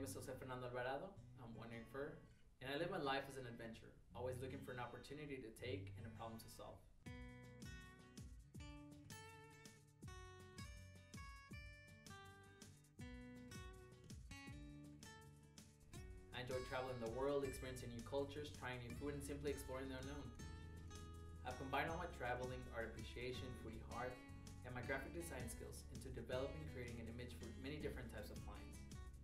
name is Jose Fernando Alvarado. I'm wondering for, and I live my life as an adventurer, always looking for an opportunity to take and a problem to solve. I enjoy traveling the world, experiencing new cultures, trying new food, and simply exploring the unknown. I've combined all my traveling, art appreciation, foodie heart, and my graphic design skills into developing and creating an image for many different types of clients.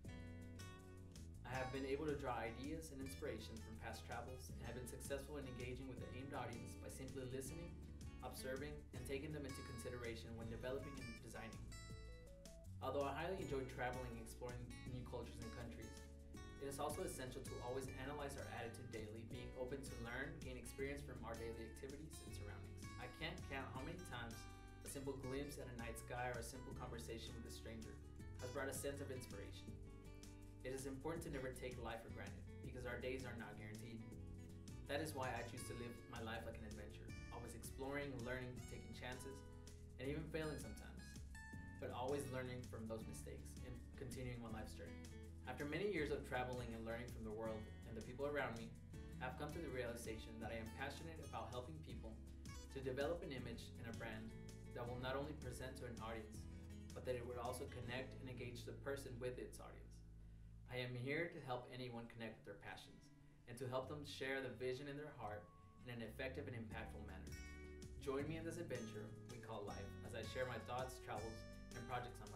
I have been able to draw ideas and inspirations from past travels and have been successful in engaging with the aimed audience by simply listening, observing, and taking them into consideration when developing and designing. Although I highly enjoy traveling and exploring new cultures and countries, it is also essential to always analyze our attitude daily, being open to learn, gain experience from our daily activities and surroundings. I can't count how many times a simple glimpse at a night sky or a simple conversation with a stranger has brought a sense of inspiration. It is important to never take life for granted because our days are not guaranteed. That is why I choose to live my life like an adventure, always exploring, learning, taking chances, and even failing sometimes, but always learning from those mistakes and continuing my life's journey. After many years of traveling and learning from the world and the people around me, I've come to the realization that I am passionate about helping people to develop an image and a brand that will not only present to an audience, but that it would also connect and engage the person with its audience. I am here to help anyone connect with their passions and to help them share the vision in their heart in an effective and impactful manner. Join me in this adventure we call life as I share my thoughts, travels, and projects I'm